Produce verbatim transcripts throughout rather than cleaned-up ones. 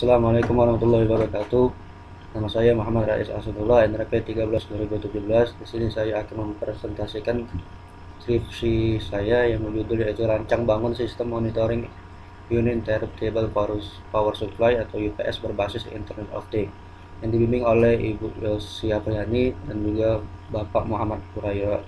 Assalamualaikum warahmatullahi wabarakatuh. Nama saya Muhammad Rais Asadullah, N R P tiga belas dua ribu tujuh belas. Di sini saya akan mempresentasikan skripsi saya yang berjudul yaitu Rancang Bangun Sistem Monitoring Unit Table Power Supply atau U P S berbasis Internet of Things, yang dibimbing oleh Ibu Yosia Priani dan juga Bapak Muhammad Puraya.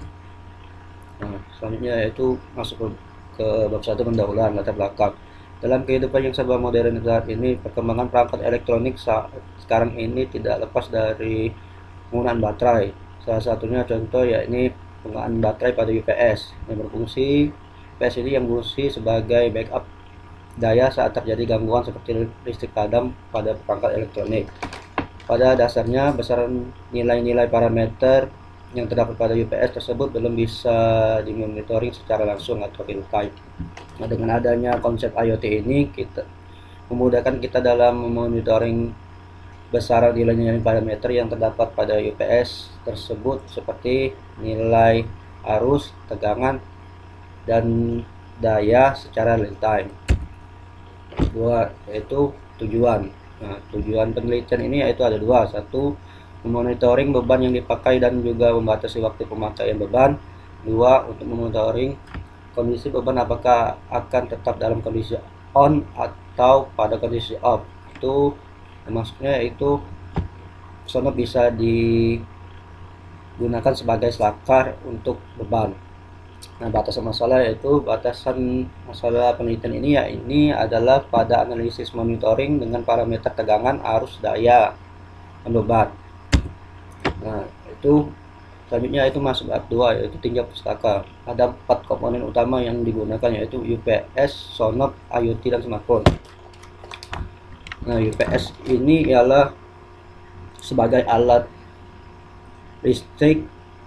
Nah, selanjutnya yaitu masuk ke, ke bab satu, pendahuluan latar belakang. Dalam kehidupan yang serba modern saat ini, perkembangan perangkat elektronik saat sekarang ini tidak lepas dari penggunaan baterai. Salah satunya contoh yakni penggunaan baterai pada U P S yang berfungsi U P S ini yang berfungsi sebagai backup daya saat terjadi gangguan seperti listrik padam pada perangkat elektronik. Pada dasarnya, besaran nilai-nilai parameter yang terdapat pada U P S tersebut belum bisa dimonitoring secara langsung atau real time. Nah, dengan adanya konsep I O T ini, kita memudahkan kita dalam memonitoring besaran nilai-nilai parameter yang terdapat pada U P S tersebut seperti nilai arus, tegangan, dan daya secara real time. Dua, yaitu tujuan. Nah, tujuan penelitian ini yaitu ada dua. Satu, memonitoring beban yang dipakai dan juga membatasi waktu pemakaian beban. Dua, untuk memonitoring kondisi beban apakah akan tetap dalam kondisi on atau pada kondisi off. Itu maksudnya itu sono bisa digunakan sebagai selakar untuk beban. Nah, batasan masalah yaitu batasan masalah penelitian ini ya ini adalah pada analisis monitoring dengan parameter tegangan, arus, daya, dan beban. Nah, itu selanjutnya itu masuk bab dua yaitu tinjau pustaka. Ada empat komponen utama yang digunakan yaitu U P S, Sonoff, I O T, dan smartphone. Nah, U P S ini ialah sebagai alat listrik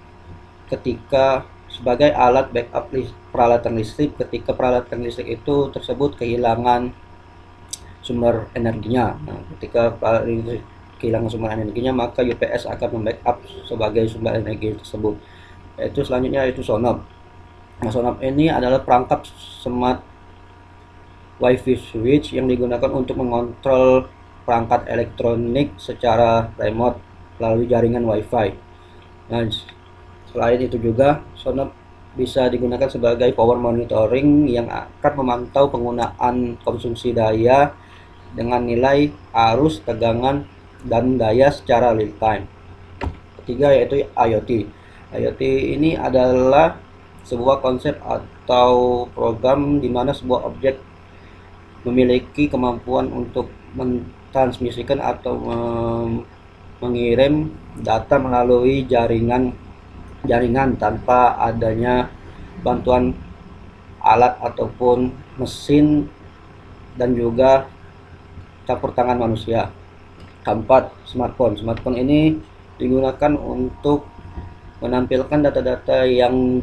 ketika sebagai alat backup list, peralatan listrik ketika peralatan listrik itu tersebut kehilangan sumber energinya. Nah, ketika peralatan listrik kehilangan sumber energinya, maka U P S akan membackup sebagai sumber energi tersebut. Yaitu selanjutnya itu Sonoff. Nah, Sonoff ini adalah perangkat smart Wi-Fi switch yang digunakan untuk mengontrol perangkat elektronik secara remote melalui jaringan Wi-Fi. Nah, selain itu juga Sonoff bisa digunakan sebagai power monitoring yang akan memantau penggunaan konsumsi daya dengan nilai arus, tegangan, dan daya secara real time. Ketiga yaitu I O T. I O T ini adalah sebuah konsep atau program di mana sebuah objek memiliki kemampuan untuk mentransmisikan atau mengirim data melalui jaringan jaringan tanpa adanya bantuan alat ataupun mesin dan juga campur tangan manusia. Keempat, smartphone. Smartphone ini digunakan untuk menampilkan data-data yang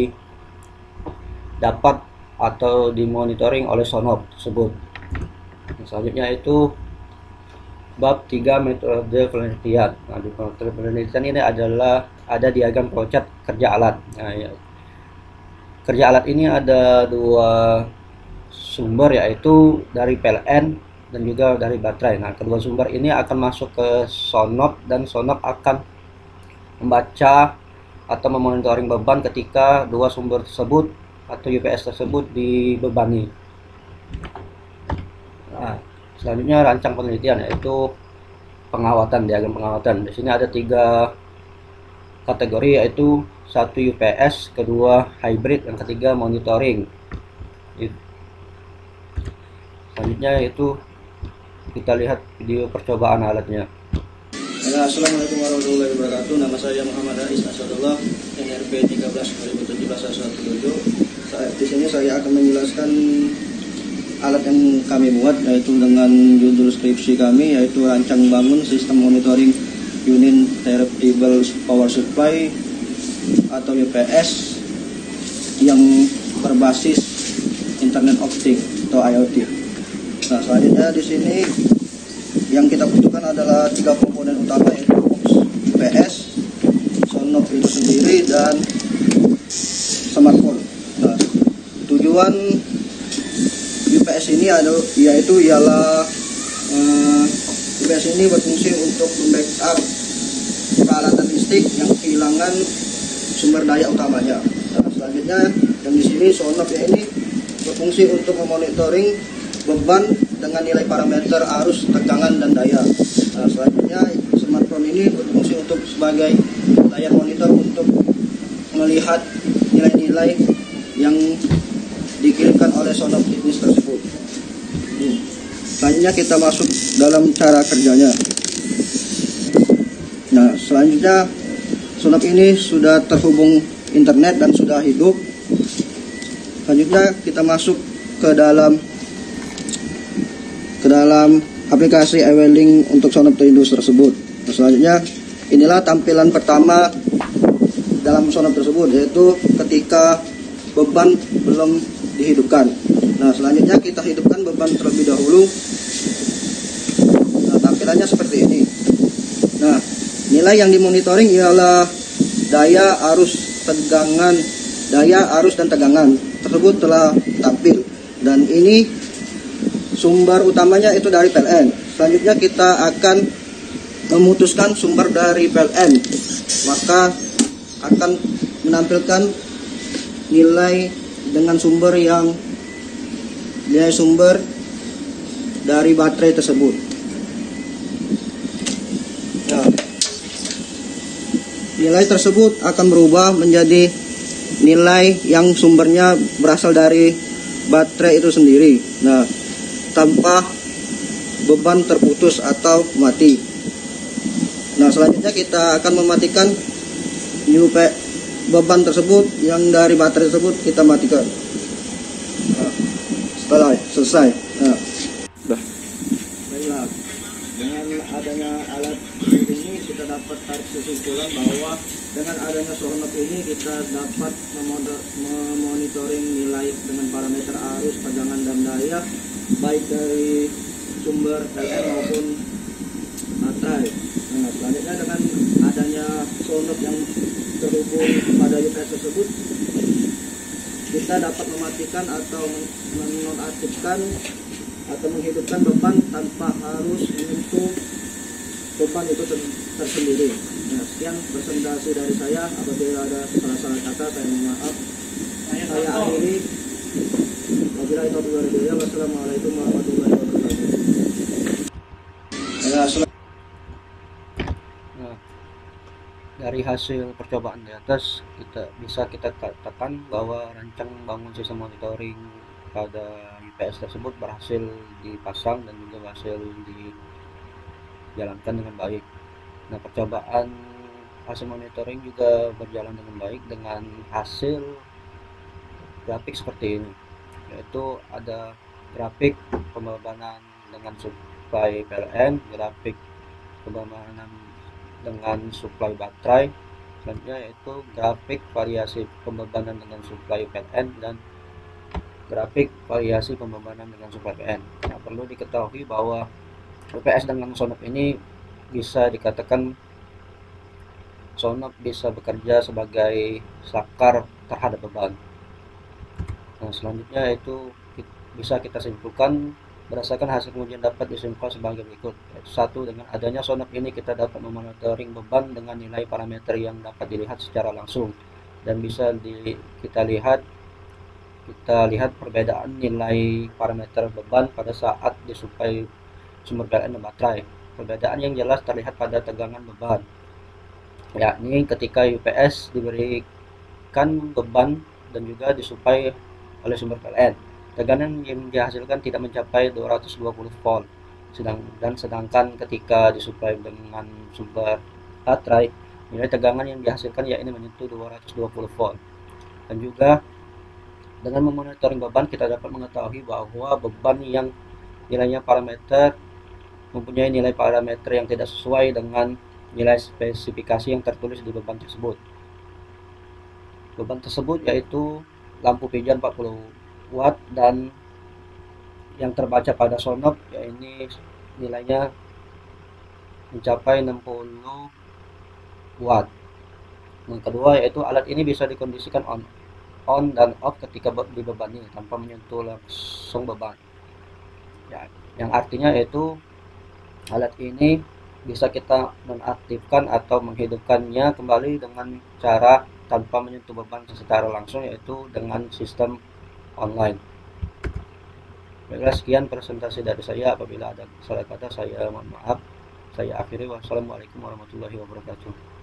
didapat atau dimonitoring oleh Sonoff tersebut. Selanjutnya itu bab tiga, metode penelitian. Nah, di metode penelitian ini adalah ada diagram flowchart kerja alat. Nah, ya. Kerja alat ini ada dua sumber yaitu dari P L N dan juga dari baterai. Nah, kedua sumber ini akan masuk ke Sonoff dan Sonoff akan membaca atau memonitoring beban ketika dua sumber tersebut atau U P S tersebut dibebani. Nah, selanjutnya rancang penelitian yaitu pengawatan, diagram pengawatan. Di sini ada tiga kategori yaitu satu U P S, kedua hybrid, dan ketiga monitoring. Selanjutnya yaitu kita lihat video percobaan alatnya. Ya, Assalamualaikum warahmatullahi wabarakatuh. Nama saya Muhammad Rais Asadullah, N R P tiga belas dua ribu tujuh belas satu tujuh. Di sini saya akan menjelaskan alat yang kami buat yaitu dengan judul skripsi kami yaitu Rancang Bangun Sistem Monitoring Unit Table Power Supply atau U P S yang berbasis Internet of Things atau I O T. Nah, selanjutnya di sini yang kita butuhkan adalah tiga komponen utama yaitu U P S, Sonoff itu sendiri, dan smartphone. Nah, tujuan U P S ini ada yaitu ialah uh, U P S ini berfungsi untuk membackup peralatan listrik yang kehilangan sumber daya utamanya. Nah, selanjutnya yang di sini sonop ya ini berfungsi untuk memonitoring beban dengan nilai parameter arus, tegangan, dan daya. Nah, selanjutnya smartphone ini berfungsi untuk sebagai layar monitor untuk melihat nilai-nilai yang dikirimkan oleh sonop teknis tersebut. Hmm. Selanjutnya kita masuk dalam cara kerjanya. Nah, selanjutnya sonop ini sudah terhubung internet dan sudah hidup. Selanjutnya kita masuk ke dalam ke dalam aplikasi eWeLink untuk sonop Tindus tersebut. Nah, selanjutnya inilah tampilan pertama dalam sonop tersebut, yaitu ketika beban belum dihidupkan. Nah, selanjutnya kita hidupkan beban terlebih dahulu. Nah, tampilannya seperti ini. Nah, nilai yang dimonitoring ialah daya, arus, tegangan, daya, arus, dan tegangan tersebut telah tampil. Dan ini sumber utamanya itu dari P L N. Selanjutnya kita akan memutuskan sumber dari P L N, maka akan menampilkan nilai dengan sumber yang nilai sumber dari baterai tersebut. Nah, nilai tersebut akan berubah menjadi nilai yang sumbernya berasal dari baterai itu sendiri. Nah, tanpa beban terputus atau mati. Nah, selanjutnya kita akan mematikan U P beban tersebut yang dari baterai tersebut kita matikan. Nah, setelah selesai. Nah, dah. Baiklah, dengan adanya alat ini kita dapat tarik kesimpulan bahwa dengan adanya sonop ini kita dapat memonitoring nilai dengan parameter arus, tegangan, dan daya baik dari sumber P L N maupun baterai. Nah, selanjutnya dengan adanya sonop yang terhubung pada U P S tersebut, kita dapat mematikan atau menonaktifkan atau menghidupkan beban tanpa harus menyentuh beban itu tersendiri. Nah, sekian presentasi dari saya. Apabila ada salah-salah kata, saya mohon maaf. Saya akhiri. Wabillahi taufiq wal hidayah. Wassalamualaikum warahmatullahi wabarakatuh. Nah, dari hasil percobaan di atas, kita bisa kita katakan bahwa rancang bangun sistem monitoring pada U P S tersebut berhasil dipasang dan juga berhasil dijalankan dengan baik. Nah, percobaan hasil monitoring juga berjalan dengan baik dengan hasil grafik seperti ini, yaitu ada grafik pembebanan dengan suplai P L N, grafik pembebanan dengan suplai baterai, selanjutnya yaitu grafik variasi pembebanan dengan suplai P L N dan grafik variasi pembebanan dengan suplai P L N. Nah, perlu diketahui bahwa U P S dengan sonop ini bisa dikatakan sonop bisa bekerja sebagai sakar terhadap beban. Nah, selanjutnya itu bisa kita simpulkan berdasarkan hasil pengujian dapat disimpulkan sebagai berikut. Satu, dengan adanya sonop ini kita dapat memonitoring beban dengan nilai parameter yang dapat dilihat secara langsung dan bisa di, kita lihat kita lihat perbedaan nilai parameter beban pada saat disuplai sumber P L N dan baterai. Perbedaan yang jelas terlihat pada tegangan beban, yakni ketika U P S diberikan beban dan juga disuplai oleh sumber P L N, tegangan yang dihasilkan tidak mencapai dua ratus dua puluh volt, sedang dan sedangkan ketika disuplai dengan sumber baterai, nilai tegangan yang dihasilkan yakni menyentuh dua ratus dua puluh volt. Dan juga dengan memonitoring beban kita dapat mengetahui bahwa beban yang nilainya parameter mempunyai nilai parameter yang tidak sesuai dengan nilai spesifikasi yang tertulis di beban tersebut. Beban tersebut yaitu lampu pijar empat puluh watt dan yang terbaca pada sonop yakni nilainya mencapai enam puluh watt. Yang kedua yaitu alat ini bisa dikondisikan on on dan off ketika dibebani tanpa menyentuh langsung beban. Ya, yang artinya yaitu Alat ini bisa kita nonaktifkan atau menghidupkannya kembali dengan cara tanpa menyentuh beban secara langsung, yaitu dengan sistem online. Baiklah, sekian presentasi dari saya. Apabila ada salah kata, saya mohon maaf. Saya akhiri. Wassalamualaikum warahmatullahi wabarakatuh.